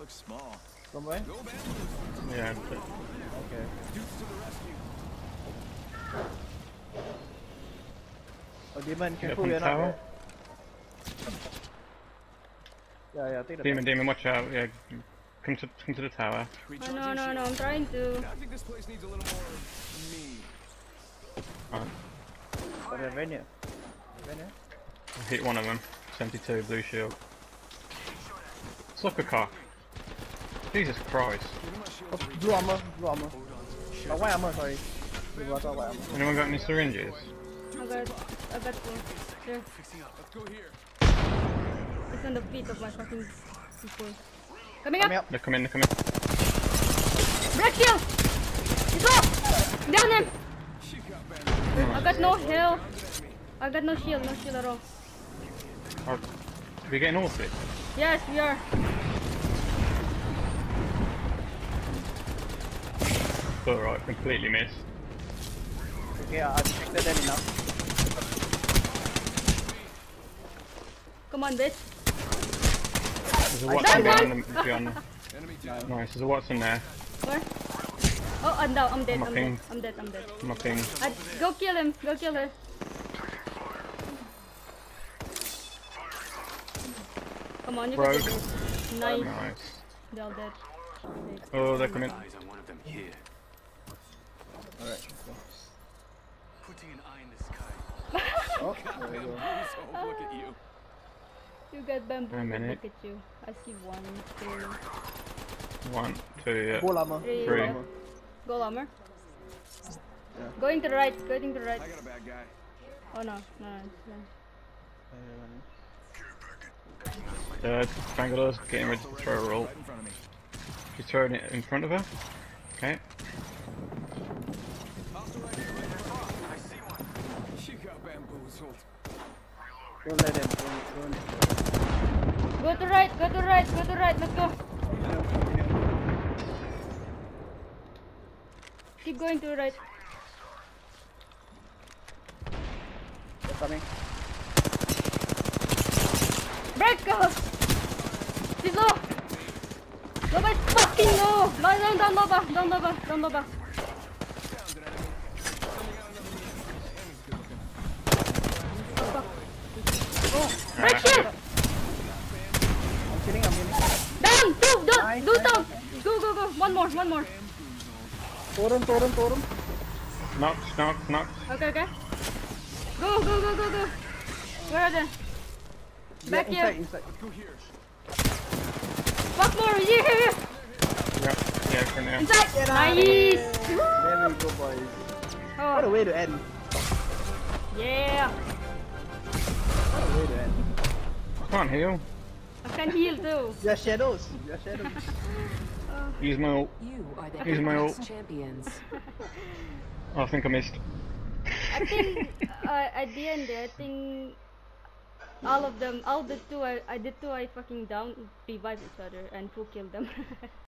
looks small. Somewhere? Go bamboos. Yeah. Okay. Dudes to the rescue. Oh, Demon, Get careful, from you're the not tower. there. Yeah, take the Demon, watch out. Yeah, come to the tower. Oh, no, I'm trying to. I think this place needs a little more me. Alright. Oh, they're right near. Right near? Hit one of them. 72 blue shield. Sucker cock. Jesus Christ. Oh, blue armor. Oh, white armor, sorry. Blue water, white armor. Anyone got any syringes? I got two. Here. Fixing up. Let's go here. It's on the feet of my fucking people. Coming up! They're coming. Break shield! He's low! Down him! She got bamboozled. I got no heal. I got no shield at all. Are we getting all of it? Yes, we are. Alright, completely missed. Okay, I'll check that then enough. Come on, bitch. There's a Watson behind them. Enemy down. Nice, there's a Watson there. Where? Oh, I'm down. I'm dead. I'm ping. I'm dead. Nothing. Go kill him. Go kill her. Come on, you can do this. Nice. Nice. They're all dead. Oh, they're coming. Eyes on one of them here. Alright, let's go. Putting an eye in the sky. Oh, there we go. So look at you. You got bamboo. A minute. Look at you. I see 1, 2, 1, 2, yeah. Full armor. 3. Three. Armor. Gold armor. Yeah. Going to the right. Going to the right. I got a bad guy. Oh no. Bangalore's getting ready to throw a roll. Right in front of me. She's throwing it in front of her. Okay. Hostile right here, right across. I see one. She got bamboozled. Don't let him. Don't. Go to right. Go to right. Go to right. Let's go. Keep going to the right. They're coming. Break! Go! She's low! Nobody fucking low! Down low back! Down low back! Down low back! Break shield! I'm killing. Down! Two! Nice, Do nice, down! nice. Go! One more! Totem. Knocked. Okay. Go! Where are they? Back Yeah, here! inside. Go here. Fuck more! Here! Yeah, for now. Inside! Nice! There we go, boys. What a Oh, way to end. yeah! What a way to end. I can't heal. I can heal too. Your shadows. Use my ult. You are the Use my Apex ult. champions. Oh, I think I missed. I think at the end I think all the two I fucking down revive each other and who killed them.